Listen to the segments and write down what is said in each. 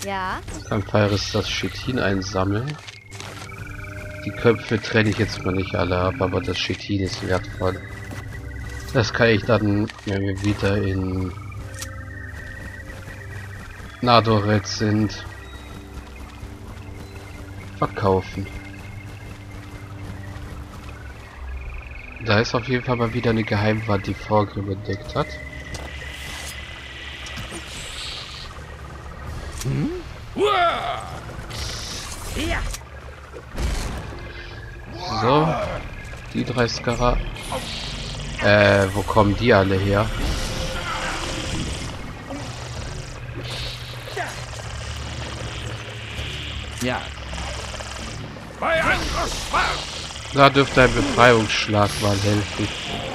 Ja. Kann Pyrus das Chitin einsammeln. Die Köpfe trenne ich jetzt mal nicht alle ab, aber das Chitin ist wertvoll. Das kann ich dann, wenn wir wieder in Nadoret sind, verkaufen. Da ist auf jeden Fall mal wieder eine Geheimwand, die Vorgrim entdeckt hat. So, die 3 Skara. Wo kommen die alle her? Ja. Da dürfte ein Befreiungsschlag mal helfen.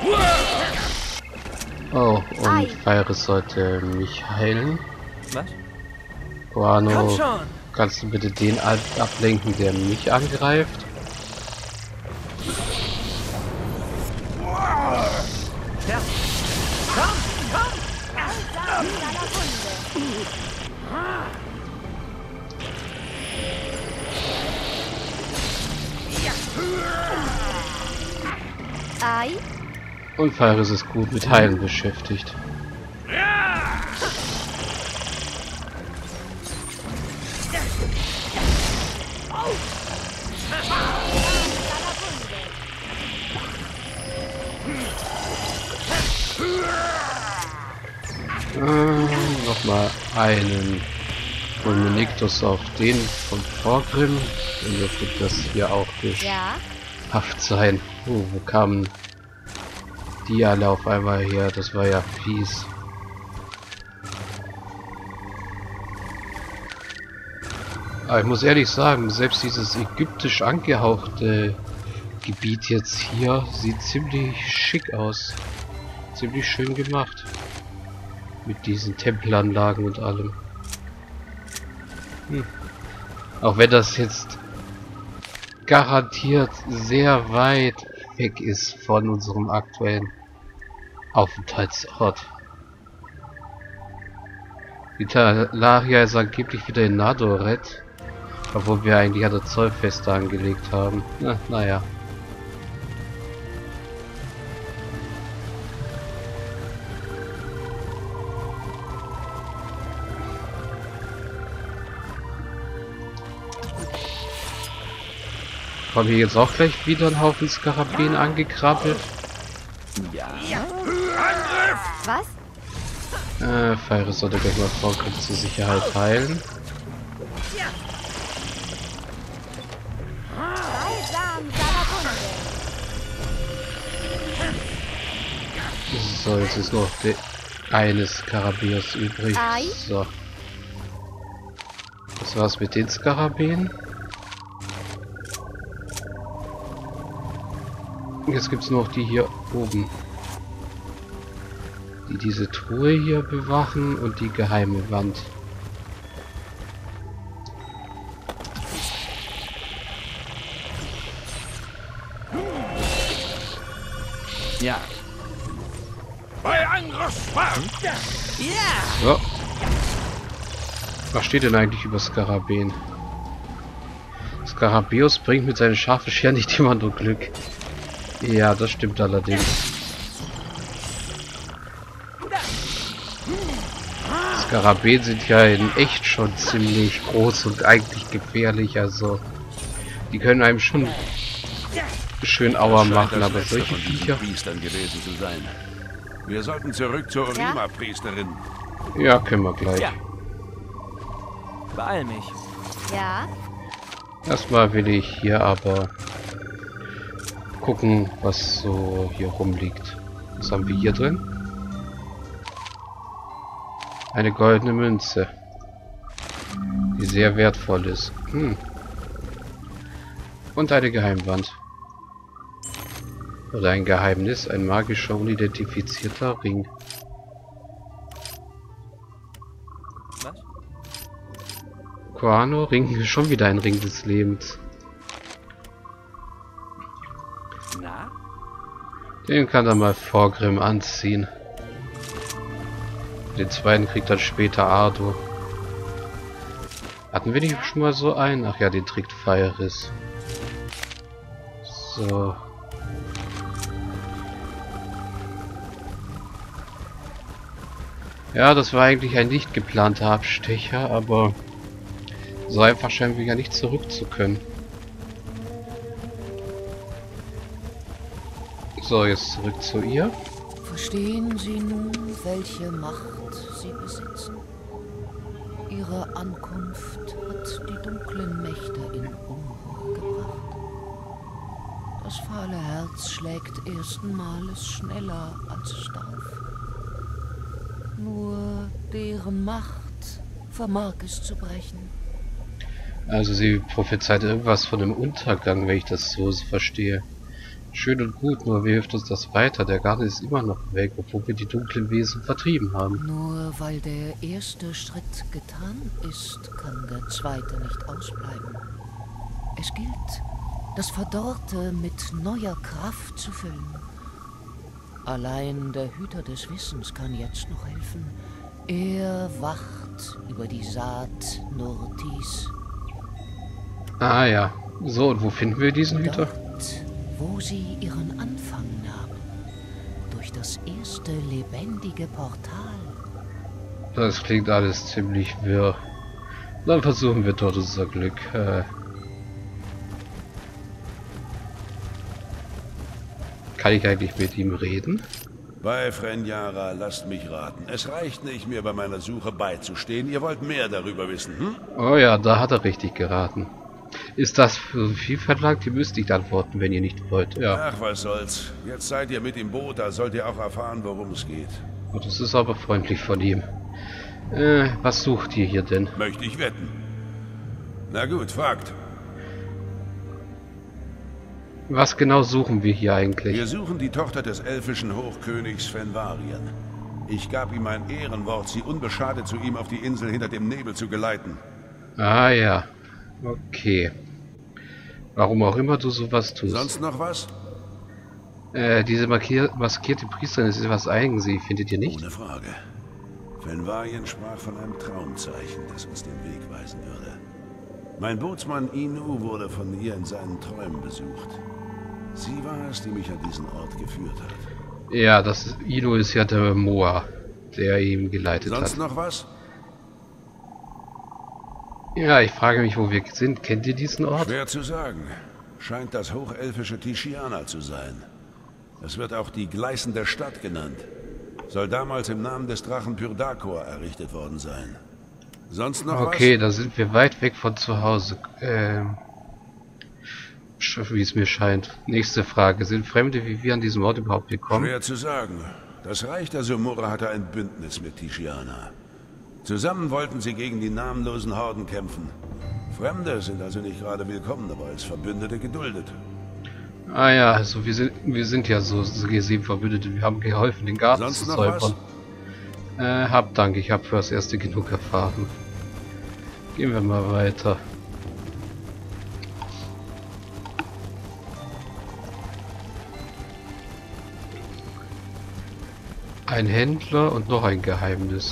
Oh, und Pyrus sollte mich heilen. Was? Guano, kannst du bitte den ablenken, der mich angreift? Ja. Ei. Und Pyrus ist gut mit Heilen beschäftigt. Nochmal einen Fulminictus auf den von Vorgrim. Dann dürfte das hier auch geschafft sein. Wo kamen die alle auf einmal her? Das war ja fies. Aber ich muss ehrlich sagen, selbst dieses ägyptisch angehauchte Gebiet jetzt hier sieht ziemlich schick aus. Ziemlich schön gemacht. Mit diesen Tempelanlagen und allem. Auch wenn das jetzt garantiert sehr weit weg ist von unserem aktuellen Aufenthaltsort. Die Talaria ist angeblich wieder in Nadoret, obwohl wir eigentlich an der Zollfeste angelegt haben. Naja. Kommen hier jetzt auch gleich wieder ein Haufen Skarabäen angekrabbelt? Ja. Was? Pyrus sollte gleich mal Vorgrim zur Sicherheit heilen. So, jetzt ist noch der eine Skarabäus übrig. So. Das war's mit den Skarabäen. Jetzt gibt's noch die hier oben, die diese Truhe hier bewachen und die geheime Wand. Ja. So. Was steht denn eigentlich über Skarabäen? Skarabäus bringt mit seinen scharfen Scheren nicht immer nur Glück. Ja, das stimmt allerdings. Skarabäen sind ja in echt schon ziemlich groß und eigentlich gefährlich, also die können einem schon schön Aua machen, aber solche Viecher... gewesen zu sein. Wir sollten zurück zur Orima-Priesterin. Ja, können wir gleich. Ja. Beeil mich. Ja. Erstmal will ich hier aber gucken, was so hier rumliegt. Was haben wir hier drin? Eine goldene Münze, die sehr wertvoll ist. Und eine Geheimwand. Oder ein Geheimnis, ein magischer, unidentifizierter Ring. Was? Guano, Ring, schon wieder ein Ring des Lebens. Na? Den kann er mal Vorgrim anziehen. Den zweiten kriegt dann später Ardo. Hatten wir nicht schon mal so einen? Ach ja, den trägt Feiris. So. Ja, das war eigentlich ein nicht geplanter Abstecher, aber so einfach scheinen wir ja nicht zurück zu können. So, jetzt zurück zu ihr. Verstehen Sie nun, welche Macht Sie besitzen? Ihre Ankunft hat die dunklen Mächte in Unruhe gebracht. Das fahle Herz schlägt erstenmales schneller als es darf. Nur deren Macht vermag es zu brechen. Also sie prophezeit irgendwas von dem Untergang, wenn ich das so verstehe. Schön und gut, nur wie hilft uns das weiter? Der Garten ist immer noch weg, obwohl wir die dunklen Wesen vertrieben haben. Nur weil der erste Schritt getan ist, kann der zweite nicht ausbleiben. Es gilt, das Verdorrte mit neuer Kraft zu füllen. Allein der Hüter des Wissens kann jetzt noch helfen. Er wacht über die Saat Nurtis. Ah ja. So, und wo finden wir diesen Hüter? Dort, wo sie ihren Anfang nahmen. Durch das erste lebendige Portal. Das klingt alles ziemlich wirr. Dann versuchen wir dort unser Glück. Kann ich eigentlich mit ihm reden? Bei Frenjara, lasst mich raten. Es reicht nicht, mir bei meiner Suche beizustehen. Ihr wollt mehr darüber wissen, hm? Oh ja, da hat er richtig geraten. Ist das so viel verlangt? Ihr müsst nicht antworten, wenn ihr nicht wollt. Ja. Ach, was soll's. Jetzt seid ihr mit im Boot, da sollt ihr auch erfahren, worum es geht. Oh, das ist aber freundlich von ihm. Was sucht ihr hier denn? Möchte ich wetten. Na gut, fragt. Was genau suchen wir hier eigentlich? Wir suchen die Tochter des elfischen Hochkönigs Fenvarien. Ich gab ihm ein Ehrenwort, sie unbeschadet zu ihm auf die Insel hinter dem Nebel zu geleiten. Ah ja. Okay. Warum auch immer du sowas tust. Sonst noch was? Diese maskierte Priesterin ist etwas eigensinnig, findet ihr nicht? Ohne Frage. Fenvarien sprach von einem Traumzeichen, das uns den Weg weisen würde. Mein Bootsmann Inu wurde von ihr in seinen Träumen besucht. Sie war es, die mich an diesen Ort geführt hat. Ja, Inu ist ja der Moa, der ihn geleitet hat. Sonst noch was? Ja, ich frage mich, wo wir sind. Kennt ihr diesen Ort? Schwer zu sagen. Scheint das hochelfische Tishiana zu sein. Es wird auch die gleißende Stadt genannt. Soll damals im Namen des Drachen Pyrdakor errichtet worden sein. Sonst noch was? Okay, da sind wir weit weg von zu Hause. Wie es mir scheint. Nächste Frage. Sind Fremde wie wir an diesem Ort überhaupt gekommen? Schwer zu sagen. Das Reich der Sumurra hatte ein Bündnis mit Tishiana. Zusammen wollten sie gegen die namenlosen Horden kämpfen. Fremde sind also nicht gerade willkommen, aber als Verbündete geduldet. Ah ja, also wir sind ja so gesehen Verbündete. Wir haben geholfen, den Garten Sonst zu noch säubern. Hab Dank, ich habe fürs Erste genug erfahren. Gehen wir mal weiter. Ein Händler und noch ein Geheimnis.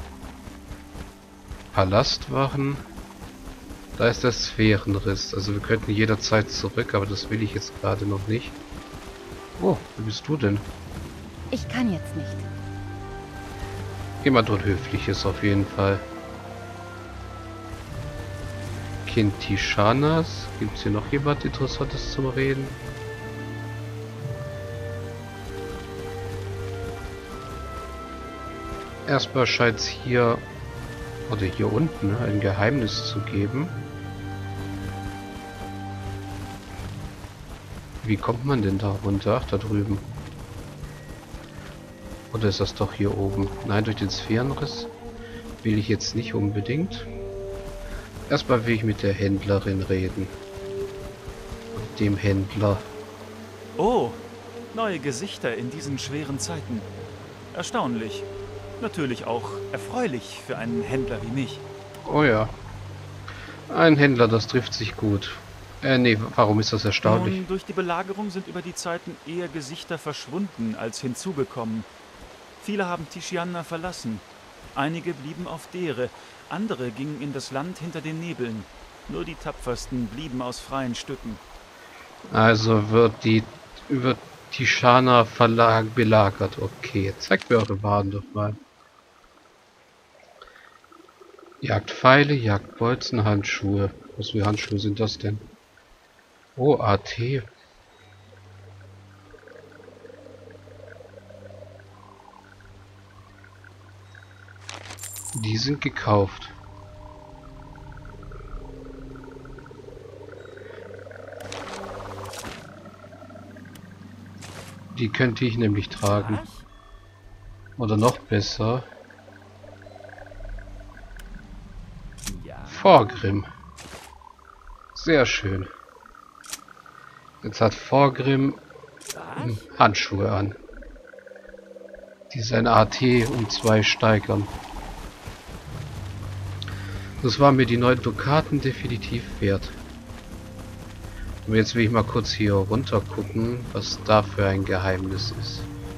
Palastwachen. Da ist der Sphärenriss. Also wir könnten jederzeit zurück, aber das will ich jetzt gerade noch nicht. Oh, wie bist du denn? Ich kann jetzt nicht. Jemand Unhöfliches auf jeden Fall. Kind Tishanas. Gibt es hier noch jemand Interessantes zum Reden? Erstmal scheint es hier, oder hier unten, ein Geheimnis zu geben. Wie kommt man denn da runter? Ach, da drüben. Oder ist das doch hier oben? Nein, durch den Sphärenriss will ich jetzt nicht unbedingt. Erstmal will ich mit der Händlerin reden. Und dem Händler. Oh, neue Gesichter in diesen schweren Zeiten. Erstaunlich. Natürlich auch erfreulich für einen Händler wie mich. Oh ja. Ein Händler, das trifft sich gut. Nee, warum ist das erstaunlich? Nun, durch die Belagerung sind über die Zeiten eher Gesichter verschwunden als hinzugekommen. Viele haben Tishiana verlassen. Einige blieben auf Dere. Andere gingen in das Land hinter den Nebeln. Nur die Tapfersten blieben aus freien Stücken. Also wird Tishana belagert. Okay, zeigt mir eure Waren doch mal. Jagt Pfeile, jagt Bolzen, Handschuhe. Was für Handschuhe sind das denn? Oh, AT. Die sind gekauft. Die könnte ich nämlich tragen. Oder noch besser. Vorgrim. Sehr schön. Jetzt hat Vorgrim Handschuhe an, die sein AT um 2 steigern. Das war mir die 9 Dukaten definitiv wert. Und jetzt will ich mal kurz hier runter gucken, was da für ein Geheimnis ist.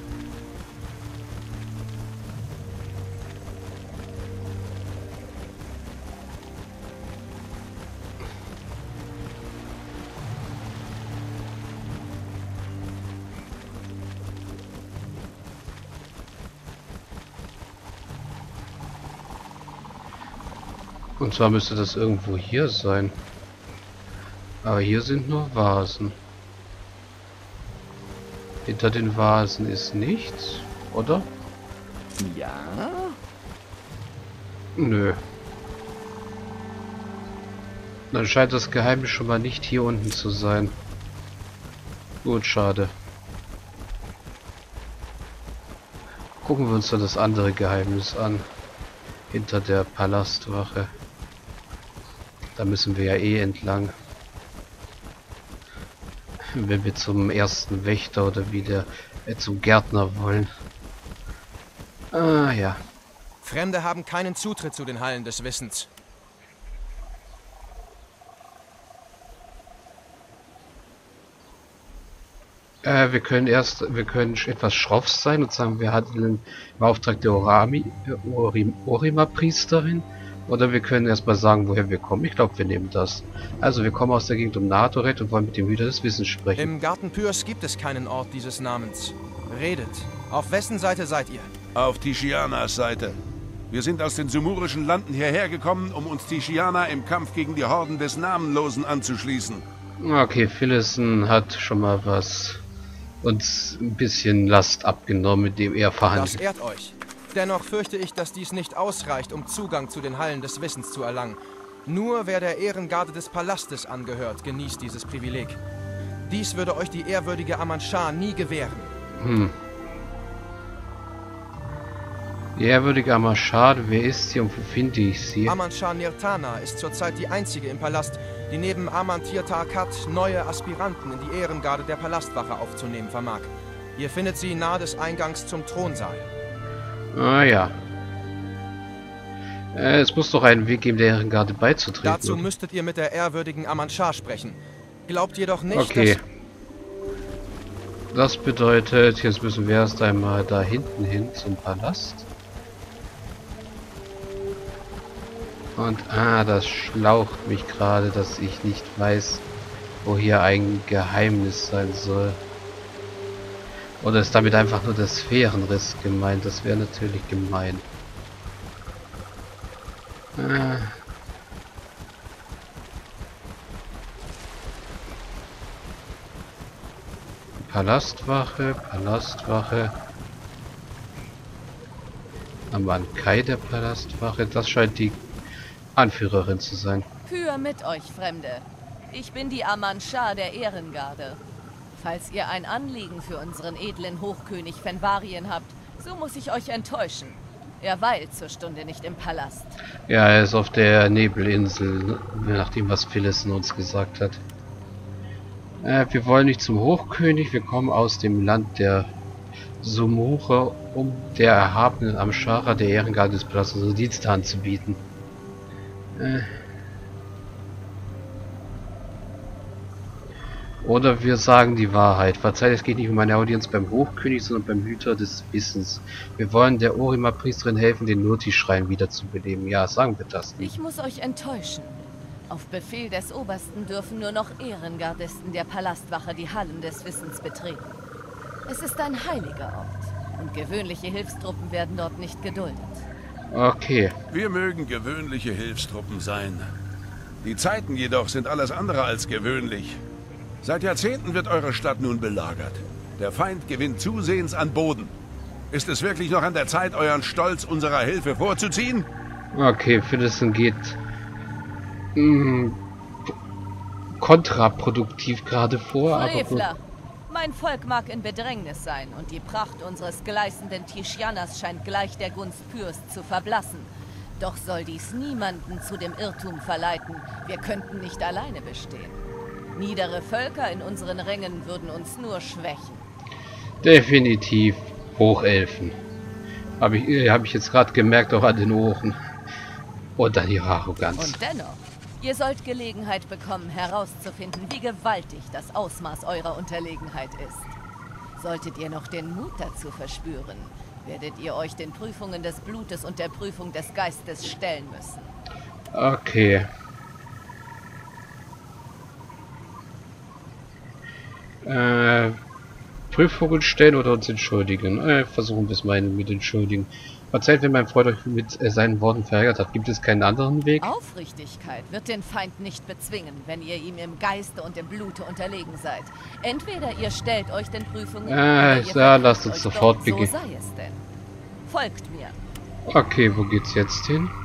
Und zwar müsste das irgendwo hier sein. Aber hier sind nur Vasen. Hinter den Vasen ist nichts, oder? Ja? Nö. Dann scheint das Geheimnis schon mal nicht hier unten zu sein. Gut, schade. Gucken wir uns dann das andere Geheimnis an. Hinter der Palastwache. Da müssen wir ja eh entlang. Wenn wir zum ersten Wächter oder wieder zum Gärtner wollen. Ah ja. Fremde haben keinen Zutritt zu den Hallen des Wissens. Wir können etwas schroff sein und sagen, wir hatten im Auftrag der Orima-Priesterin. Oder wir können erstmal sagen, woher wir kommen. Ich glaube, wir nehmen das. Also, wir kommen aus der Gegend um Natoret und wollen mit dem Hüter des Wissens sprechen. Im Garten Pyrs gibt es keinen Ort dieses Namens. Redet. Auf wessen Seite seid ihr? Auf Tishianas Seite. Wir sind aus den sumurischen Landen hierher gekommen, um uns Tishiana im Kampf gegen die Horden des Namenlosen anzuschließen. Okay, Philison hat schon mal uns ein bisschen Last abgenommen, mit dem er verhandelt. Das ehrt euch. Dennoch fürchte ich, dass dies nicht ausreicht, um Zugang zu den Hallen des Wissens zu erlangen. Nur wer der Ehrengarde des Palastes angehört, genießt dieses Privileg. Dies würde euch die ehrwürdige Aman-Shar nie gewähren. Die ehrwürdige Aman-Shar, wer ist sie und wo finde ich sie? Aman-Shar Nirtana ist zurzeit die einzige im Palast, die neben Aman-Tir-Tarkat neue Aspiranten in die Ehrengarde der Palastwache aufzunehmen vermag. Ihr findet sie nahe des Eingangs zum Thronsaal. Ah ja. Es muss doch einen Weg geben, der Ehrengarde beizutreten. Dazu oder? müsstet ihr mit der ehrwürdigen Aman-Shar sprechen. Glaubt jedoch nicht, okay. Das bedeutet, jetzt müssen wir erst einmal da hinten hin zum Palast. Und das schlaucht mich gerade, dass ich nicht weiß, wo hier ein Geheimnis sein soll. Oder ist damit einfach nur der Sphärenriss gemeint? Das wäre natürlich gemein. Palastwache. Aman-Kai der Palastwache. Das scheint die Anführerin zu sein. Pyr mit euch, Fremde. Ich bin die Aman-Shar der Ehrengarde. Falls ihr ein Anliegen für unseren edlen Hochkönig Fenvarien habt, so muss ich euch enttäuschen. Er weilt zur Stunde nicht im Palast. Ja, er ist auf der Nebelinsel, nachdem was Philison uns gesagt hat. Wir wollen nicht zum Hochkönig, wir kommen aus dem Land der Sumure, um der erhabenen Amshara der Ehrengarde des Palastes unsere Dienste anzubieten. Oder wir sagen die Wahrheit. Verzeiht, es geht nicht um eine Audienz beim Hochkönig, sondern beim Hüter des Wissens. Wir wollen der Orima-Priesterin helfen, den Nurti-Schrein wiederzubeleben. Ja, sagen wir das nicht. Ich muss euch enttäuschen. Auf Befehl des Obersten dürfen nur noch Ehrengardisten der Palastwache die Hallen des Wissens betreten. Es ist ein heiliger Ort und gewöhnliche Hilfstruppen werden dort nicht geduldet. Okay. Wir mögen gewöhnliche Hilfstruppen sein. Die Zeiten jedoch sind alles andere als gewöhnlich. Seit Jahrzehnten wird eure Stadt nun belagert. Der Feind gewinnt zusehends an Boden. Ist es wirklich noch an der Zeit, euren Stolz unserer Hilfe vorzuziehen? Okay, Fiddleson geht kontraproduktiv gerade vor. Frevler! Mein Volk mag in Bedrängnis sein und die Pracht unseres gleißenden Tischianas scheint gleich der Gunst Pyrs zu verblassen. Doch soll dies niemanden zu dem Irrtum verleiten, wir könnten nicht alleine bestehen. Niedere Völker in unseren Rängen würden uns nur schwächen. Definitiv Hochelfen. Hab ich jetzt gerade gemerkt, auch an den Ohren. Und an ihrer Arroganz. Und dennoch, ihr sollt Gelegenheit bekommen, herauszufinden, wie gewaltig das Ausmaß eurer Unterlegenheit ist. Solltet ihr noch den Mut dazu verspüren, werdet ihr euch den Prüfungen des Blutes und der Prüfung des Geistes stellen müssen. Okay. Prüfungen stellen oder uns entschuldigen? Versuchen wir es mal mit entschuldigen. Verzeiht, wenn mein Freund euch mit seinen Worten verärgert hat. Gibt es keinen anderen Weg? Aufrichtigkeit wird den Feind nicht bezwingen, wenn ihr ihm im Geiste und im Blute unterlegen seid. Entweder ihr stellt euch den Prüfungen oder ihr lasst uns sofort beginnen. So sei es denn. Folgt mir. Okay, wo geht's jetzt hin?